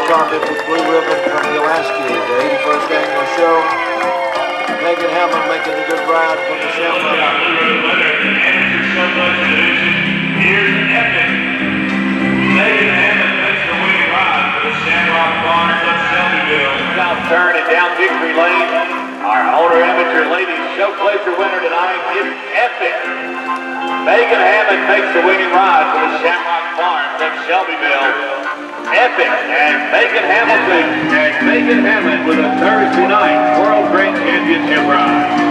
carpet with blue ribbon from Pulaski, the 81st annual show. Megan Hammond making a good ride from the Shamrock. Here's Epic. Megan Hammond makes the winning ride for the Shamrock Farms of Shelbyville. South turn and down Victory Lane. Our older amateur ladies show pleasure winner tonight is Epic. Megan Hammond makes the winning ride for the Shamrock Farms of Shelbyville. Epic and Megan Hamilton and Megan Hammond with a Thursday night World Great Championship ride.